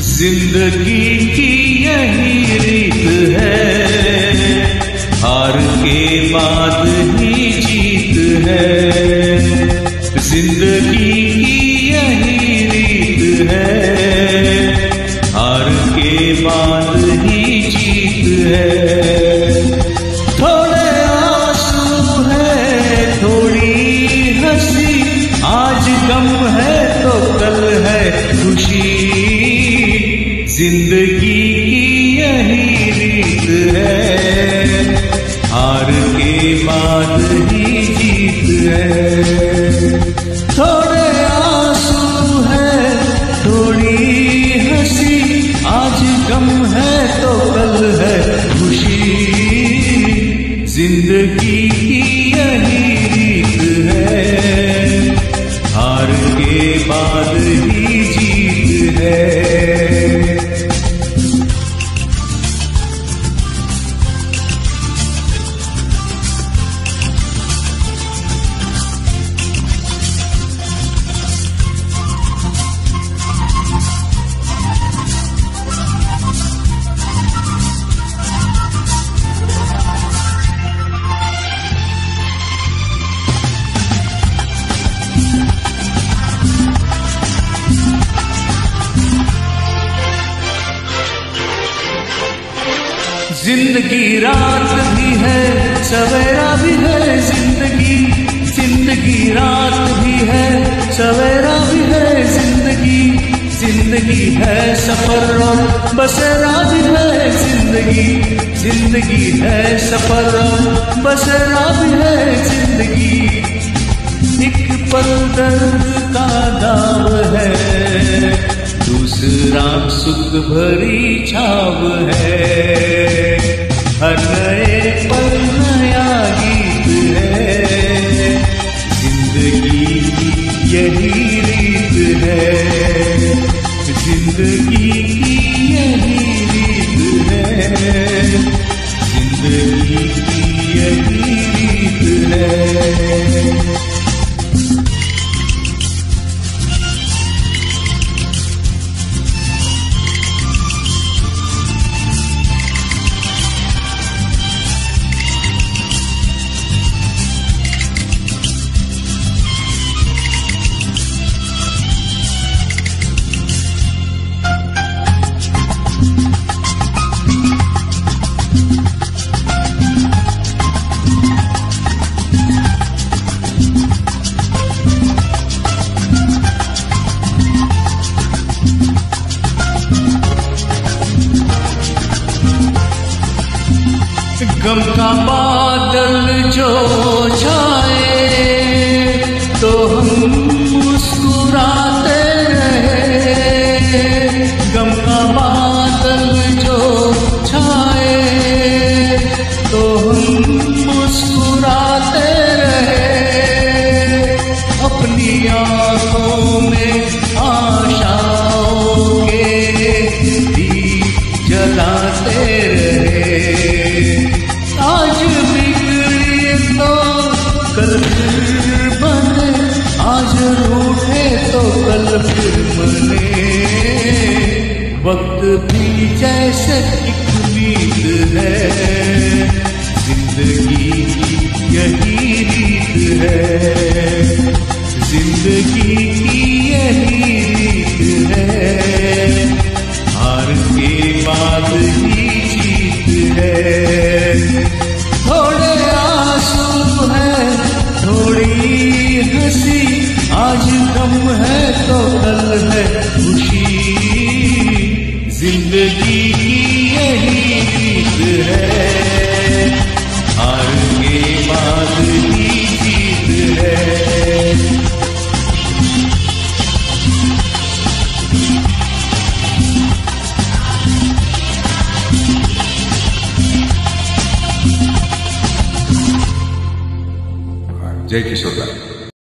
जिंदगी की यही रीत है, हार के बाद ही जीत है। जिंदगी की यही रीत है, हार के बाद ही जीत है। थोड़े आंसू है, थोड़ी हंसी, आज गम है तो कल है खुशी। जिंदगी की यही रीत है, हार के बाद ही जीत है। थोड़े आंसू है, थोड़ी हंसी, आज गम है तो कल है खुशी। जिंदगी की यही रीत है, हार के बाद ही जीत है। जिंदगी रात भी है, सवेरा भी है। जिंदगी रात भी है, सवेरा भी है। जिंदगी है सफर और बसेरा भी है। जिंदगी है सफर और बसेरा भी है। जिंदगी एक पल दर्द का दाव है, दूसरा सुख भरी छाव है। हर नए पल नया गीत है, जिंदगी की यही रीत है। जिंदगी की यही रीत है, जिंदगी की यही रीत है। गम का बादल जो छाए तो हम मुस्कुराते रहे। गम का बादल जो छाए तो हम मुस्कुराते रहे। अपनी आंखों में आशाओं के दीप जलाते रहे। आज बिगड़ी तो कल फिर बने, आज रूठे तो कल फिर मने। वक्त भी जैसे एक नींद है, जिंदगी की यही रीत है। जिंदगी की यही रीत है, हार के बाद ही जीत है। थोड़े आंसू है, थोड़ी हंसी, आज गम है तो कल है खुशी। जिंदगी की यही रीत है, हार के बाद ही जीत है। जय किशोर।